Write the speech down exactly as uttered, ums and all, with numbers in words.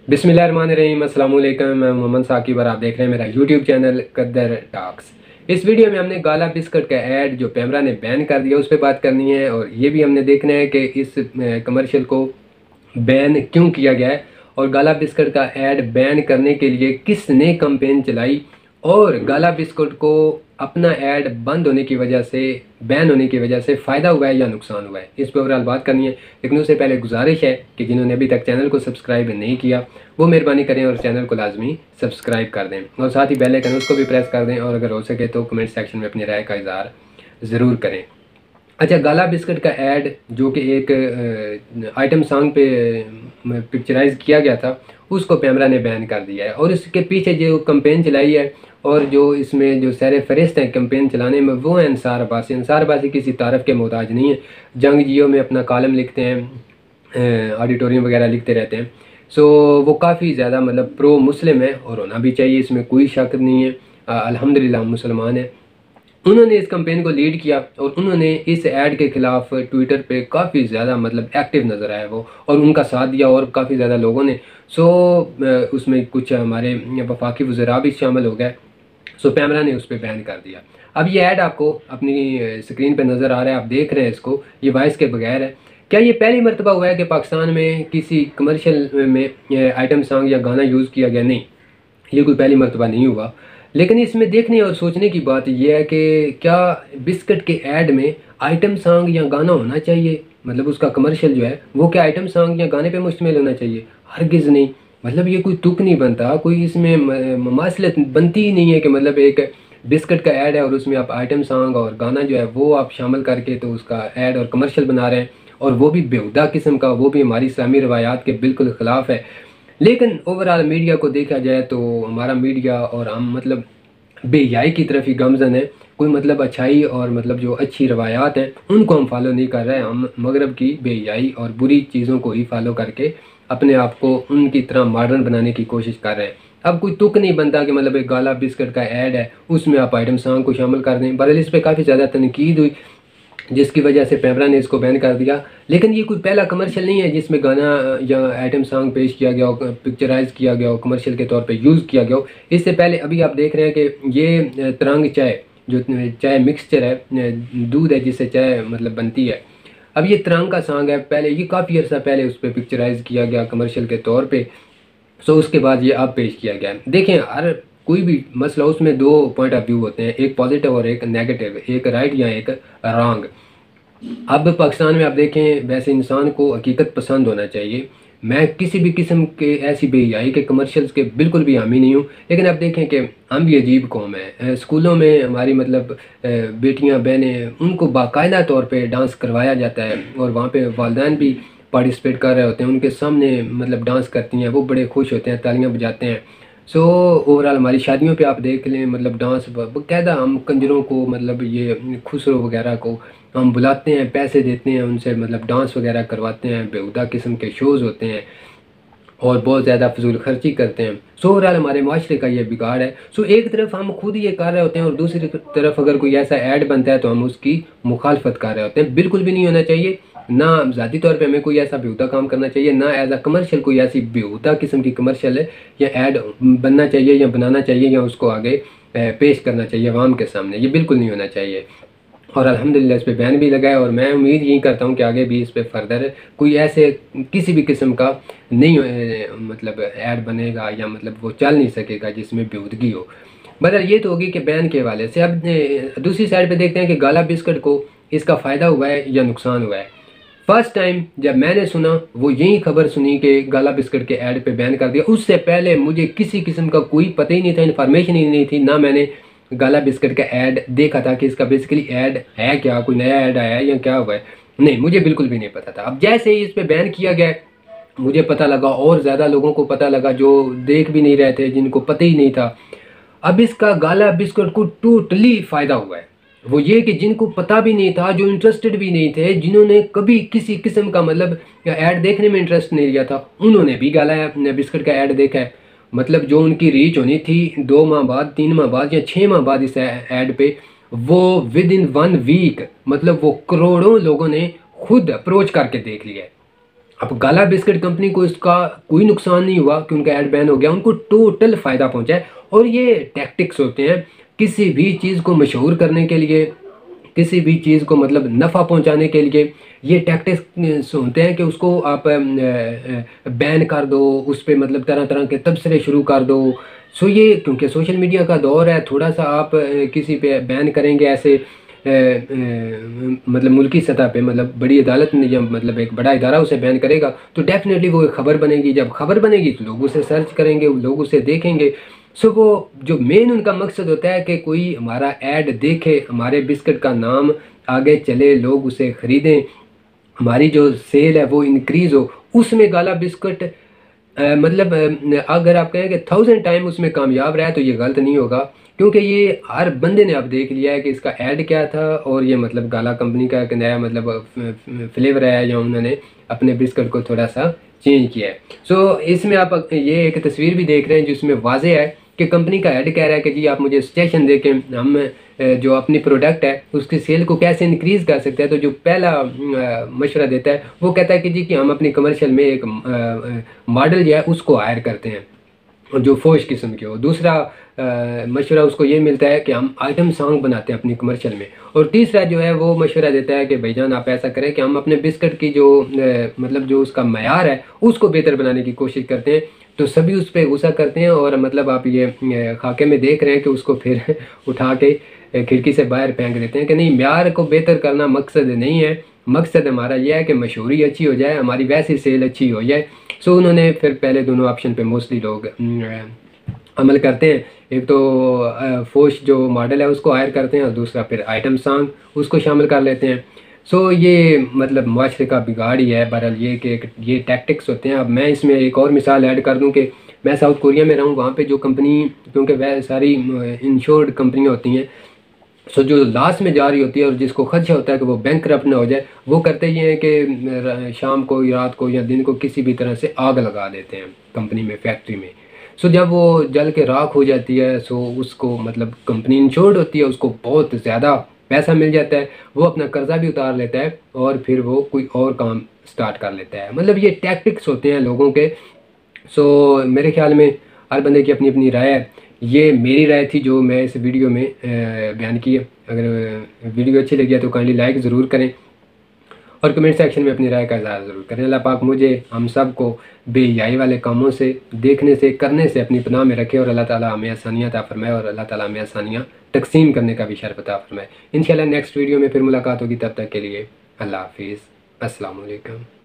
बिस्मिल्लाहिर्रहमानिर्रहीम, अस्सलाम वालेकुम। मैं मोहम्मद साकिब और आप देख रहे हैं मेरा यूट्यूब चैनल कद्दर टॉक्स। इस वीडियो में हमने गाला बिस्किट का ऐड जो पैमरा ने बैन कर दिया उस पर बात करनी है, और ये भी हमने देखना है कि इस कमर्शियल को बैन क्यों किया गया है, और गाला बिस्किट का ऐड बैन करने के लिए किसने कैंपेन चलाई, और गाला बिस्कुट को अपना ऐड बंद होने की वजह से, बैन होने की वजह से फ़ायदा हुआ है या नुकसान हुआ है, इस पर ओवरऑल बात करनी है। लेकिन उससे पहले गुजारिश है कि जिन्होंने अभी तक चैनल को सब्सक्राइब नहीं किया वो मेहरबानी करें और चैनल को लाजमी सब्सक्राइब कर दें, और साथ ही बेल आइकन उसको भी प्रेस कर दें, और अगर हो सके तो कमेंट सेक्शन में अपनी राय का इज़हार ज़रूर करें। अच्छा, गाला बिस्किट का ऐड जो कि एक आइटम सॉन्ग पे पिक्चराइज किया गया था उसको पैमरा ने बैन कर दिया है, और इसके पीछे जो कैंपेन चलाई है और जो इसमें जो सर फहरिस्त हैं कैंपेन चलाने में वो हैं अंसार अब्बासी। अंसार अब्बासी किसी तारफ़ के मोहताज नहीं है, जंग जियो में अपना कॉलम लिखते हैं, ऑडिटोरियम वगैरह लिखते रहते हैं। सो वो काफ़ी ज़्यादा मतलब प्रो मुस्लिम है और होना भी चाहिए, इसमें कोई शक नहीं है। अल्हम्दुलिल्लाह मुसलमान है। उन्होंने इस कैंपेन को लीड किया और उन्होंने इस ऐड के ख़िलाफ़ ट्विटर पे काफ़ी ज़्यादा मतलब एक्टिव नज़र आया वो, और उनका साथ दिया और काफ़ी ज़्यादा लोगों ने। सो उसमें कुछ हमारे वफाकी वज़रा भी शामिल हो गए। सो पैमरा ने उस पर बैन कर दिया। अब ये ऐड आपको अपनी स्क्रीन पे नज़र आ रहा है, आप देख रहे हैं इसको, ये वॉइस के बगैर है। क्या ये पहली मरतबा हुआ है कि पाकिस्तान में किसी कमर्शियल में आइटम सॉन्ग या गाना यूज़ किया गया? नहीं, ये कोई पहली मरतबा नहीं हुआ। लेकिन इसमें देखने और सोचने की बात यह है कि क्या बिस्किट के ऐड में आइटम सॉन्ग या गाना होना चाहिए? मतलब उसका कमर्शियल जो है वो क्या आइटम सॉन्ग या गाने पे मुश्तमिल होना चाहिए? हरगिज़ नहीं। मतलब ये कोई तुक नहीं बनता, कोई इसमें ममासलत बनती ही नहीं है कि मतलब एक बिस्किट का ऐड है और उसमें आप आइटम सॉन्ग और गाना जो है वो आप शामिल करके तो उसका ऐड और कमर्शियल बना रहे हैं, और वो भी बेहुदा किस्म का, वो भी हमारी इस्लामी रवायात के बिल्कुल ख़िलाफ़ है। लेकिन ओवरऑल मीडिया को देखा जाए तो हमारा मीडिया और हम मतलब बेहयाई की तरफ ही गमज़न है। कोई मतलब अच्छाई और मतलब जो अच्छी रवायात हैं उनको हम फॉलो नहीं कर रहे हैं, हम मगरब की बेहयाई और बुरी चीज़ों को ही फॉलो करके अपने आप को उनकी तरह मॉडर्न बनाने की कोशिश कर रहे हैं। अब कोई तुक नहीं बनता कि मतलब एक गाला बिस्किट का ऐड है उसमें आप आइटम सॉन्ग को शामिल कर दें। बहरहाल इस पर काफ़ी ज़्यादा तनकीद हुई जिसकी वजह से पैमरा ने इसको बैन कर दिया। लेकिन ये कोई पहला कमर्शियल नहीं है जिसमें गाना या आइटम सॉन्ग पेश किया गया हो, पिक्चराइज किया गया हो, कमर्शियल के तौर पे यूज़ किया गया हो। इससे पहले अभी आप देख रहे हैं कि ये तरंग चाय जो चाय मिक्सचर है, दूध है जिससे चाय मतलब बनती है, अब ये तरंग का सॉन्ग है, पहले ये काफ़ी अर्सा पहले उस पर पिक्चराइज किया गया कमर्शियल के तौर पर। सो उसके बाद ये अब पेश किया गया। देखें, हर कोई भी मसला उसमें दो पॉइंट ऑफ व्यू होते हैं, एक पॉजिटिव और एक नेगेटिव, एक राइट या एक रॉन्ग। अब पाकिस्तान में आप देखें, वैसे इंसान को हकीकत पसंद होना चाहिए। मैं किसी भी किस्म के ऐसी बेहयाई के कमर्शियल्स के बिल्कुल भी हामी नहीं हूँ। लेकिन अब देखें कि हम भी अजीब कौम है। स्कूलों में हमारी मतलब बेटियाँ बहनें उनको बाकायदा तौर पे डांस करवाया जाता है, और वहाँ पे वालिदैन भी पार्टिसिपेट कर रहे होते हैं, उनके सामने मतलब डांस करती हैं, वो बड़े खुश होते हैं, तालियाँ बजाते हैं। सो ओवरऑल हमारी शादियों पे आप देख लें मतलब डांस बाकायदा, हम कंजरों को मतलब ये खुसरो वगैरह को हम बुलाते हैं, पैसे देते हैं उनसे, मतलब डांस वगैरह करवाते हैं, बेहुदा किस्म के शोज़ होते हैं और बहुत ज़्यादा फजूल खर्ची करते हैं। सो ओवरऑल हमारे माशरे का ये बिगाड़ है। सो एक तरफ हम खुद ये कर रहे होते हैं और दूसरी तरफ अगर कोई ऐसा ऐड बनता है तो हम उसकी मुखालफत कर रहे होते हैं। बिल्कुल भी नहीं होना चाहिए। ना ज़ाती तौर पे हमें कोई ऐसा बेहुदा काम करना चाहिए, ना एज आ कमर्शियल कोई ऐसी बेहुदा किस्म की कमर्शियल है या ऐड बनना चाहिए या बनाना चाहिए या उसको आगे पेश करना चाहिए आवाम के सामने। ये बिल्कुल नहीं होना चाहिए, और अल्हम्दुलिल्लाह इस पर बैन भी लगा है, और मैं उम्मीद यही करता हूँ कि आगे भी इस पर फर्दर कोई ऐसे किसी भी किस्म का नहीं मतलब ऐड बनेगा या मतलब वो चल नहीं सकेगा जिसमें बेहूदगी हो। बहरहाल ये तो होगी कि बैन के हवाले से। अब दूसरी साइड पे देखते हैं कि गाला बिस्किट को इसका फ़ायदा हुआ है या नुकसान हुआ है। फर्स्ट टाइम जब मैंने सुना वो यही खबर सुनी कि गाला बिस्किट के ऐड पे बैन कर दिया। उससे पहले मुझे किसी किस्म का कोई पता ही नहीं था, इन्फॉर्मेशन ही नहीं थी, ना मैंने गाला बिस्किट का ऐड देखा था कि इसका बेसिकली ऐड है क्या, कोई नया ऐड आया है या क्या हुआ है, नहीं, मुझे बिल्कुल भी नहीं पता था। अब जैसे ही इस पर बैन किया गया मुझे पता लगा, और ज़्यादा लोगों को पता लगा जो देख भी नहीं रहे थे, जिनको पता ही नहीं था। अब इसका गाला बिस्किट को टोटली फ़ायदा हुआ है। वो ये कि जिनको पता भी नहीं था, जो इंटरेस्टेड भी नहीं थे, जिन्होंने कभी किसी किस्म का मतलब ऐड देखने में इंटरेस्ट नहीं लिया था, उन्होंने भी गाला बिस्किट का ऐड देखा है। मतलब जो उनकी रीच होनी थी दो माह बाद, तीन माह बाद या छः माह बाद इस ऐड पे, वो विद इन वन वीक मतलब वो करोड़ों लोगों ने खुद अप्रोच करके देख लिया है। अब गाला बिस्किट कंपनी को इसका कोई नुकसान नहीं हुआ कि उनका ऐड बैन हो गया, उनको टोटल फ़ायदा पहुंचा है। और ये टैक्टिक्स होते हैं किसी भी चीज़ को मशहूर करने के लिए, किसी भी चीज़ को मतलब नफ़ा पहुंचाने के लिए ये टैक्टिक्स होते हैं कि उसको आप बैन कर दो, उस पे मतलब तरह तरह के तबसरे शुरू कर दो। सो ये क्योंकि सोशल मीडिया का दौर है, थोड़ा सा आप अ, किसी पे बैन करेंगे ऐसे अ, अ, मतलब मुल्की सतह पे, मतलब बड़ी अदालत ने जब मतलब एक बड़ा इदारा उसे बैन करेगा तो डेफिनेटली वो एक खबर बनेगी। जब खबर बनेगी तो लोग उसे सर्च करेंगे, लोग उसे देखेंगे। सो वो जो मेन उनका मकसद होता है कि कोई हमारा ऐड देखे, हमारे बिस्किट का नाम आगे चले, लोग उसे ख़रीदें, हमारी जो सेल है वो इंक्रीज़ हो। उसमें गाला बिस्किट अ, मतलब अ, अगर आप कहें कि थाउजेंड टाइम उसमें कामयाब रहा है तो ये गलत नहीं होगा, क्योंकि ये हर बंदे ने अब देख लिया है कि इसका ऐड क्या था और ये मतलब गाला कंपनी का एक नया मतलब फ्लेवर है या उन्होंने अपने बिस्किट को थोड़ा सा चेंज किया है। सो इसमें आप ये एक तस्वीर भी देख रहे हैं जिसमें वाज़ेह है कि कंपनी का ऐड कह रहा है कि जी आप मुझे सजेशन दे के हम अ, जो अपनी प्रोडक्ट है उसकी सेल को कैसे इंक्रीज़ कर सकते हैं। तो जो पहला अ, मशवरा देता है वो कहता है कि जी कि हम अपनी कमर्शियल में एक मॉडल जो है उसको हायर करते हैं और जो फोश किस्म के हो। दूसरा अ, मशवरा उसको ये मिलता है कि हम आइटम सॉन्ग बनाते हैं अपनी कमर्शियल में। और तीसरा जो है वो मशवरा देता है कि भाईजान आप ऐसा करें कि हम अपने बिस्किट की जो अ, मतलब जो उसका मयार है उसको बेहतर बनाने की कोशिश करते हैं। तो सभी उस पर गुस्सा करते हैं और मतलब आप ये अ, खाके में देख रहे हैं कि उसको फिर उठा के अ, खिड़की से बाहर फेंक देते हैं कि नहीं, म्यार को बेहतर करना मकसद नहीं है, मकसद हमारा यह है कि मशहूरी अच्छी हो जाए, हमारी वैसी सेल अच्छी हो जाए। सो उन्होंने फिर पहले दोनों ऑप्शन पे मोस्टली लोग अम, अमल करते हैं। एक तो अ, फोश जो मॉडल है उसको हायर करते हैं और दूसरा फिर आइटम सॉन्ग उसको शामिल कर लेते हैं। सो ये मतलब मुआशरे का बिगाड़ ही है। बहरहाल ये कि एक ये टैक्टिक्स होते हैं। अब मैं इसमें एक और मिसाल ऐड कर दूं कि मैं साउथ कोरिया में रहा हूँ, वहाँ पे जो कंपनी, क्योंकि वह सारी इंश्योर्ड कंपनियाँ होती हैं, सो जो लास्ट में जा रही होती है और जिसको खदशा होता है कि वो बैंकरप्ट ना हो जाए, वो करते ये हैं कि शाम को या रात को या दिन को किसी भी तरह से आग लगा देते हैं कंपनी में, फैक्ट्री में। सो जब वो जल के राख हो जाती है, सो उसको मतलब कंपनी इंश्योर्ड होती है, उसको बहुत ज़्यादा पैसा मिल जाता है, वो अपना कर्जा भी उतार लेता है और फिर वो कोई और काम स्टार्ट कर लेता है। मतलब ये टैक्टिक्स होते हैं लोगों के। सो मेरे ख्याल में हर बंदे की अपनी अपनी राय है। ये मेरी राय थी जो मैं इस वीडियो में अ, बयान की है। अगर वीडियो अच्छी लगी है तो काइंडली लाइक ज़रूर करें और कमेंट सेक्शन में अपनी राय का इज़हार ज़रूर करें। अल्लाह पाक मुझे हम सब को बेहयाई वाले कामों से, देखने से, करने से अपनी पनाह में रखे और अल्लाह ताला हमें आसानियाँ अता फरमाए और अल्लाह ताला हमें आसानियाँ तकसीम करने का भी शर्फ अता फरमाए। इंशाल्लाह नेक्स्ट वीडियो में फिर मुलाकात होगी, तब तक के लिए अल्लाह हाफिज़, अस्सलाम वालेकुम।